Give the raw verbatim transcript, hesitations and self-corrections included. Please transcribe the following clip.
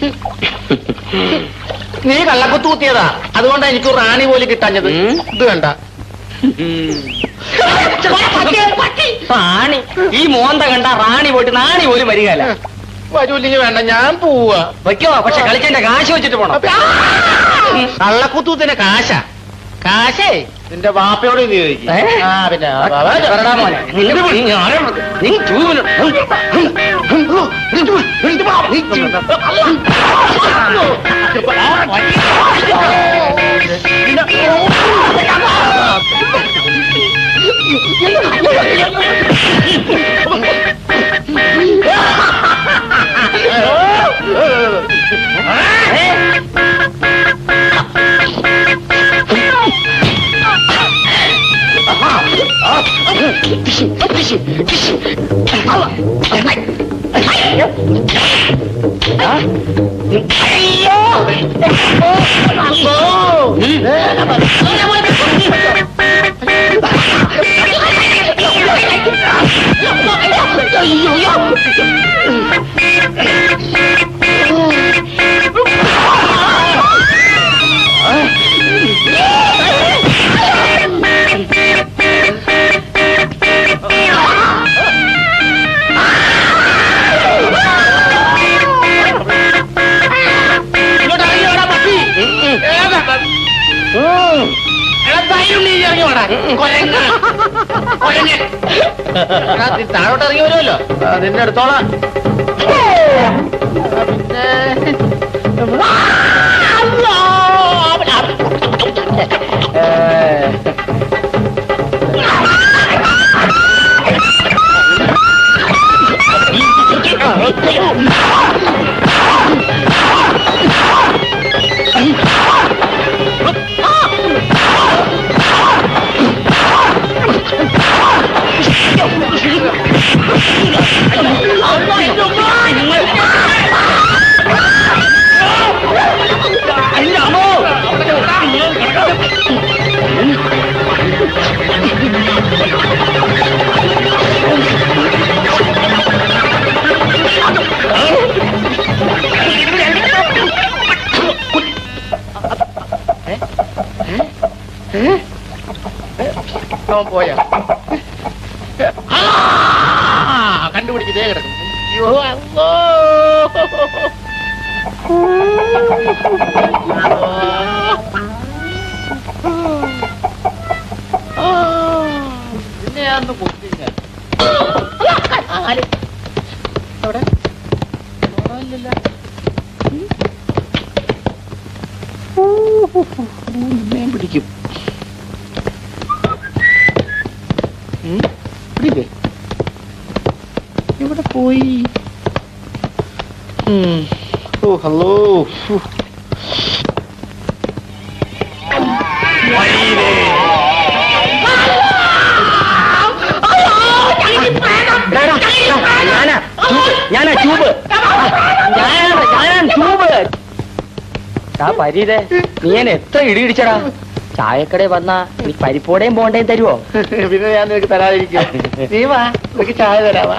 നീ കള്ളക്കുത്തൂത്തിയതാ, അതുകൊണ്ടാ എനിക്ക് റാണി പോലും കിട്ടാഞ്ഞത്. ഇത് വേണ്ട റാണി, ഈ മോന്ത കണ്ട റാണി പോയിട്ട് നാണി പോലും വരികയല്ല. വരൂല്ലെങ്കിൽ വേണ്ട, ഞാൻ പോവാ. വയ്ക്കോ, പക്ഷെ കളിച്ചെന്റെ കാശ് വെച്ചിട്ട് പോണം. കള്ളക്കുത്തൂത്തിന്റെ കാശാ? കാശേ നിന്റെ വാപ്പയോട് നീ ചോദിക്കും. ആ പിന്നെ താഴോട്ട് ഇറങ്ങി വരുമല്ലോ, നിന്റെ അടുത്തോളാം. പോയാ കണ്ടുപിടിച്ചതേ കിടക്കും. അയ്യോ അല്ലോ, പിന്നെയാന്ന് കൊത്തില്ല. അവിടെ പിടിക്കും. ഇവിടെ പോയി. ഓ ഹലോ, ഞാനാ ട്യൂബ്, ഞാനാണ് ട്യൂബ്. പരീതേ, നീ എന്നെ എത്ര ഇടി ഇടിച്ചടാ. ചായക്കടയിൽ വന്നാ നീ പരിപ്പോടെയും ബോണ്ടയും തരുവോ? പിന്നെ ഞാൻ നിനക്ക് തരാതിരിക്കും. നീ വാ, നിനക്ക് ചായ തരാവാ.